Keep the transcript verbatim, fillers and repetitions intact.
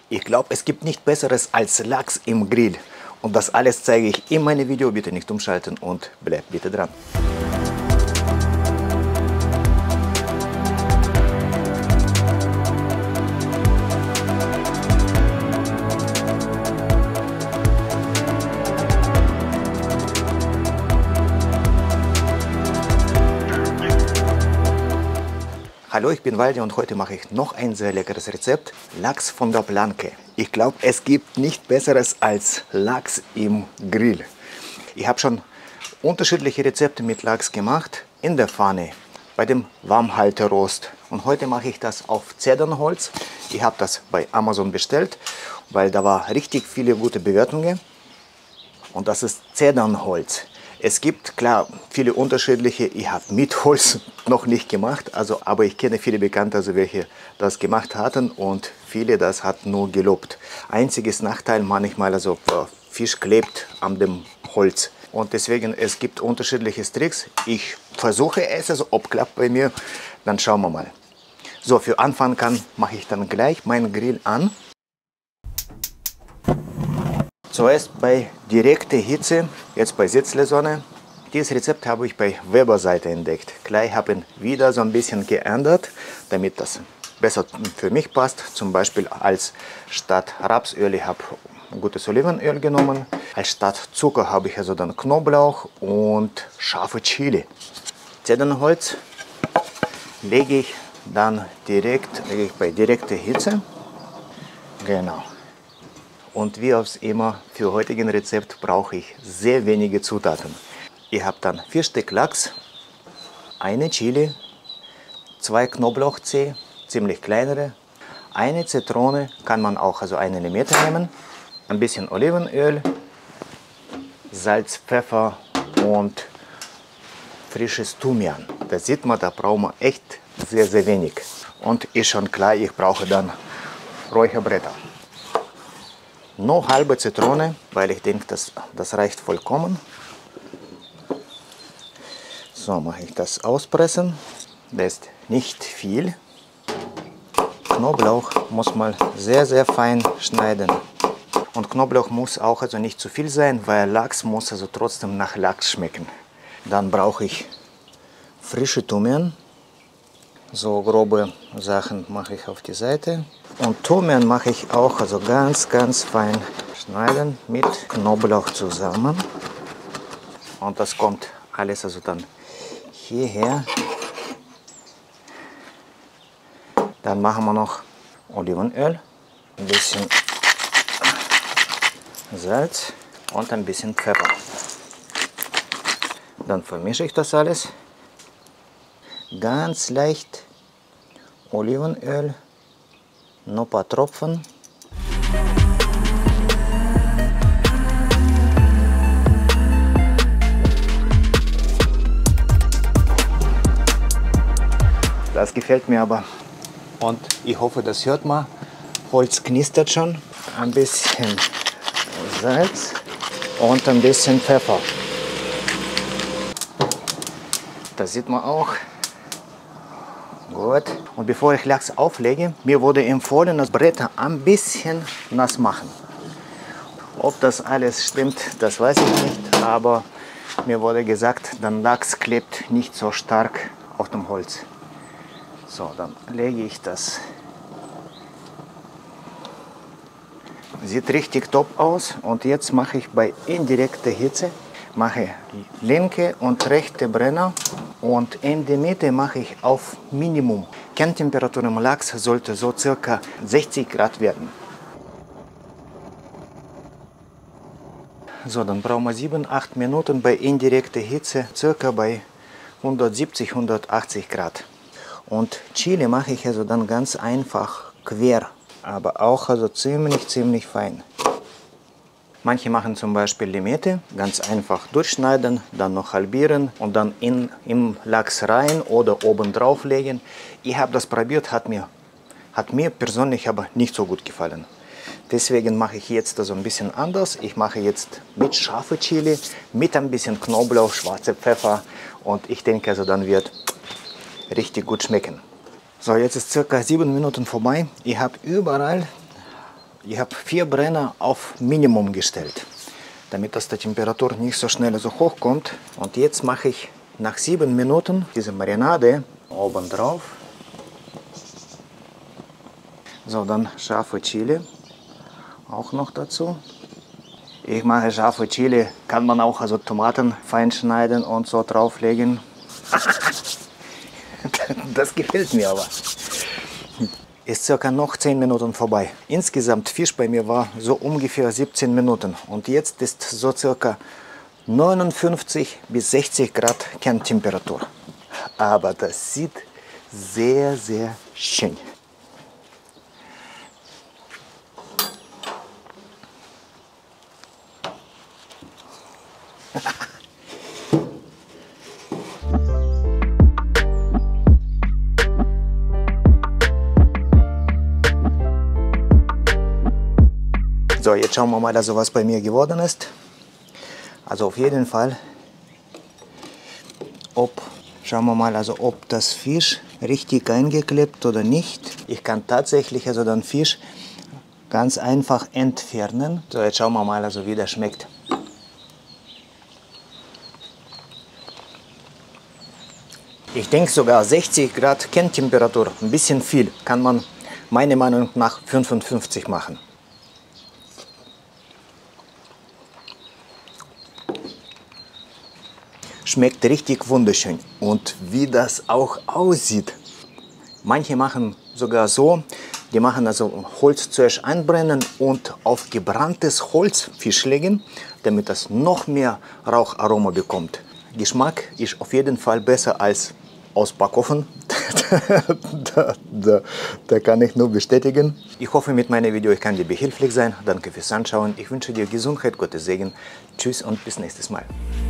Ich glaube, es gibt nichts Besseres als Lachs im Grill. Und das alles zeige ich in meinem Video. Bitte nicht umschalten und bleibt bitte dran. Hallo, ich bin Waldi und heute mache ich noch ein sehr leckeres Rezept. Lachs von der Planke. Ich glaube, es gibt nichts Besseres als Lachs im Grill. Ich habe schon unterschiedliche Rezepte mit Lachs gemacht. In der Pfanne, bei dem Warmhalterost. Und heute mache ich das auf Zedernholz. Ich habe das bei Amazon bestellt, weil da war richtig viele gute Bewertungen. Und das ist Zedernholz. Es gibt, klar, viele unterschiedliche. Ich habe mit Holz noch nicht gemacht, also, aber ich kenne viele Bekannte, also welche das gemacht hatten und viele das hat nur gelobt. Einziges Nachteil manchmal, also Fisch klebt an dem Holz. Und deswegen, es gibt unterschiedliche Tricks. Ich versuche es, also ob klappt bei mir, dann schauen wir mal. So, für Anfang kann, mache ich dann gleich meinen Grill an. Zuerst bei direkter Hitze, jetzt bei Sitzlesonne. Dieses Rezept habe ich bei Weber-Seite entdeckt. Gleich habe ich wieder so ein bisschen geändert, damit das besser für mich passt. Zum Beispiel als statt Rapsöl, ich habe gutes Olivenöl genommen. Als statt Zucker habe ich also dann Knoblauch und scharfe Chili. Zedernholz lege ich dann direkt lege ich bei direkter Hitze. Genau. Und wie auch immer, für heutigen Rezept brauche ich sehr wenige Zutaten. Ich habe dann vier Stück Lachs, eine Chili, zwei Knoblauchzehe, ziemlich kleinere, eine Zitrone, kann man auch also eine Limette nehmen, ein bisschen Olivenöl, Salz, Pfeffer und frisches Thymian. Da sieht man, da braucht man echt sehr, sehr wenig. Und ist schon klar, ich brauche dann Räucherblätter. Noch halbe Zitrone, weil ich denke, das, das reicht vollkommen. So, mache ich das auspressen. Das ist nicht viel. Knoblauch muss man sehr, sehr fein schneiden. Und Knoblauch muss auch also nicht zu viel sein, weil Lachs muss also trotzdem nach Lachs schmecken. Dann brauche ich frische Thymian. So grobe Sachen mache ich auf die Seite. Und Thymian mache ich auch also ganz, ganz fein schneiden mit Knoblauch zusammen. Und das kommt alles also dann hierher. Dann machen wir noch Olivenöl, ein bisschen Salz und ein bisschen Pfeffer. Dann vermische ich das alles. Ganz leicht Olivenöl, noch ein paar Tropfen. Das gefällt mir aber. Und ich hoffe, das hört man. Holz knistert schon. Ein bisschen Salz und ein bisschen Pfeffer. Das sieht man auch. Gut. Und bevor ich Lachs auflege, mir wurde empfohlen, das Bretter ein bisschen nass machen. Ob das alles stimmt, das weiß ich nicht, aber mir wurde gesagt, dann Lachs klebt nicht so stark auf dem Holz. So, dann lege ich das. Sieht richtig top aus. Und jetzt mache ich bei indirekter Hitze mache linke und rechte Brenner und in der Mitte mache ich auf Minimum. Kerntemperatur im Lachs sollte so circa sechzig Grad werden. So, dann brauchen wir sieben bis acht Minuten bei indirekter Hitze, circa bei hundertsiebzig, hundertachtzig Grad. Und Chili mache ich also dann ganz einfach quer, aber auch also ziemlich, ziemlich fein. Manche machen zum Beispiel Limette, ganz einfach durchschneiden, dann noch halbieren und dann in, im Lachs rein oder oben drauf legen. Ich habe das probiert, hat mir, hat mir persönlich aber nicht so gut gefallen. Deswegen mache ich jetzt das so ein bisschen anders. Ich mache jetzt mit scharfe Chili, mit ein bisschen Knoblauch, schwarze Pfeffer und ich denke also dann wird richtig gut schmecken. So, jetzt ist circa sieben Minuten vorbei. Ich habe überall Ich habe vier Brenner auf Minimum gestellt, damit das die Temperatur nicht so schnell so hoch kommt. Und jetzt mache ich nach sieben Minuten diese Marinade oben drauf. So, dann scharfe Chili auch noch dazu. Ich mache scharfe Chili, kann man auch also Tomaten fein schneiden und so drauflegen. Das gefällt mir aber. Ist circa noch zehn Minuten vorbei. Insgesamt Fisch bei mir war so ungefähr siebzehn Minuten und jetzt ist so circa neunundfünfzig bis sechzig Grad Kerntemperatur. Aber das sieht sehr, sehr schön. So, jetzt schauen wir mal, also was bei mir geworden ist. Also auf jeden Fall, ob, schauen wir mal, also ob das Fisch richtig eingeklebt oder nicht. Ich kann tatsächlich also den Fisch ganz einfach entfernen. So, jetzt schauen wir mal, also wie das schmeckt. Ich denke sogar sechzig Grad Kerntemperatur, ein bisschen viel, kann man meiner Meinung nach fünfundfünfzig machen. Schmeckt richtig wunderschön und wie das auch aussieht. Manche machen sogar so, die machen also Holz zuerst anbrennen und auf gebranntes Holz Fisch legen, damit das noch mehr Raucharoma bekommt. Geschmack ist auf jeden Fall besser als aus Backofen. da, da, da kann ich nur bestätigen. Ich hoffe, mit meinem Video ich kann dir behilflich sein. Danke fürs Anschauen. Ich wünsche dir Gesundheit, Gottes Segen. Tschüss und bis nächstes Mal.